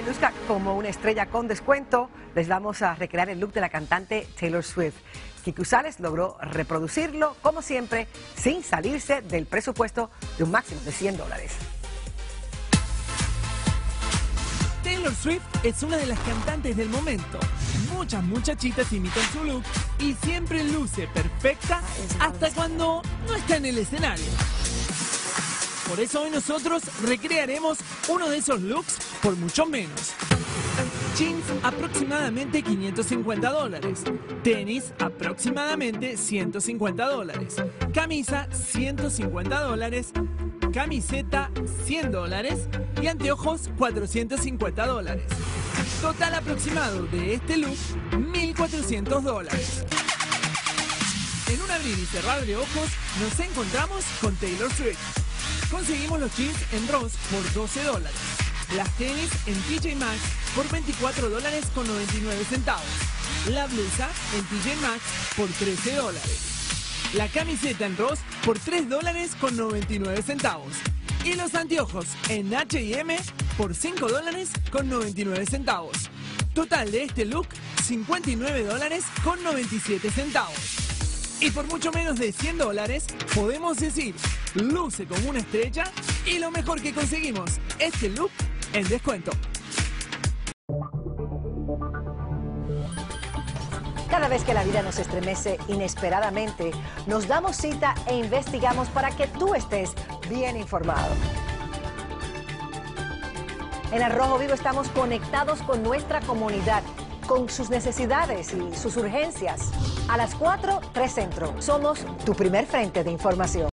luzca como una estrella con descuento, les vamos a recrear el look de la cantante Taylor Swift. Kiki Usales logró reproducirlo, como siempre, sin salirse del presupuesto de un máximo de $100. Taylor Swift es una de las cantantes del momento. Muchas muchachitas imitan su look y siempre luce perfecta hasta cuando no está en el escenario. Por eso hoy nosotros recrearemos uno de esos looks por mucho menos. Jeans aproximadamente $550, tenis aproximadamente $150, camisa $150, camiseta $100 y anteojos $450. Total aproximado de este look $1.400. En un abrir y cerrar de ojos nos encontramos con Taylor Swift. Conseguimos los jeans en Ross por $12, las tenis en TJ Maxx por $24.99, la blusa en TJ Maxx por $13, la camiseta en Ross por $3.99 y los anteojos en H&M por $5.99. Total de este look $59.97. Y por mucho menos de $100 podemos decir, luce como una estrella y lo mejor que conseguimos, este look en descuento. Cada vez que la vida nos estremece inesperadamente, nos damos cita e investigamos para que tú estés bien informado. En Al Rojo Vivo estamos conectados con nuestra comunidad, con sus necesidades y sus urgencias. A las 4, 3 Centro. Somos tu primer frente de información.